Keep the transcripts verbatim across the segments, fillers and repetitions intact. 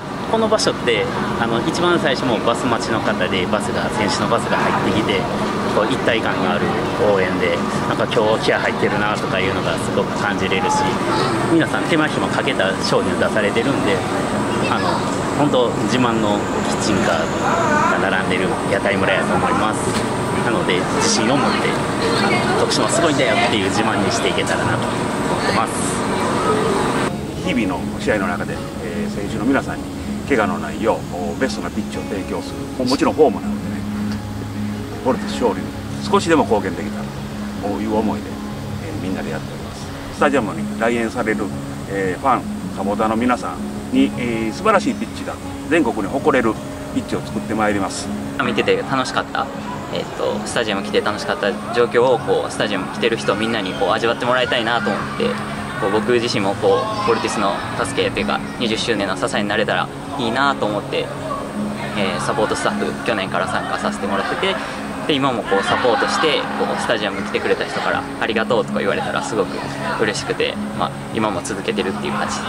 この場所ってあの一番最初もバス待ちの方でバスが選手のバスが入ってきてこう一体感のある応援でなんか今日気合入ってるなとかいうのがすごく感じれるし皆さん手間暇かけた商品を出されてるんであの本当自慢のキッチンカーが並んでる屋台村やと思います。なので自信を持ってあの徳島すごいんだよっていう自慢にしていけたらなと思ってます。 日々の試合の中で、えー、選手の皆さんに怪我のないようベストなピッチを提供するもちろんホームなのでねボルテス勝利に少しでも貢献できたという思いで、えー、みんなでやっております。スタジアムに来園される、えー、ファンサポーターの皆さんに、えー、素晴らしいピッチが全国に誇れるピッチを作ってまいります。 見てて楽しかった、えー、とスタジアム来て楽しかった状況をこうスタジアム来てる人みんなにこう味わってもらいたいなと思ってこう僕自身もこうボルティスの助けというかにじゅっしゅうねんの支えになれたらいいなと思って、えー、サポートスタッフ去年から参加させてもらっててで今もこうサポートしてこうスタジアムに来てくれた人からありがとうとか言われたらすごく嬉しくて、まあ、今も続けてるっていう感じです。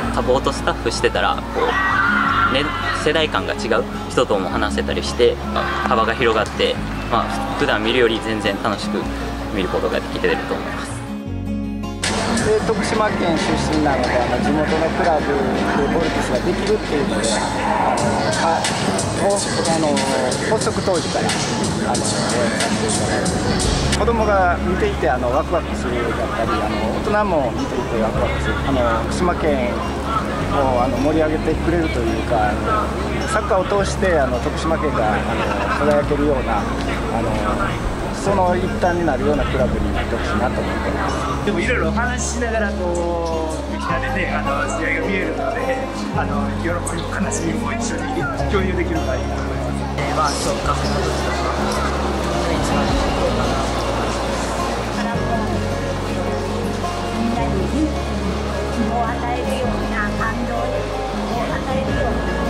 サポートスタッフしてたらこう、ね、世代間が違う人とも話せたりして、まあ、幅が広がって、まあ、普段見るより全然楽しく見ることができてると思います。 で徳島県出身なのであの地元のクラブでボルティスができるっていうのであのかをあの発足当時からあの応援させていただいて子供が見ていてあのワクワクするだったりあの大人も見ていてワクワクするあの徳島県をあの盛り上げてくれるというかあのサッカーを通してあの徳島県があの輝けるようなあのその一端になるようなクラブになってほしいなと思っています。 でもいろいろお話ししながらこうみんなでねあの試合が見えるのであの喜びも悲しみも一緒に共有できるのがいいなと思います。えー、まあ今日カフェの時とか一番いいことかなと思います。 みんなに勇気を与えるような感動を与えるような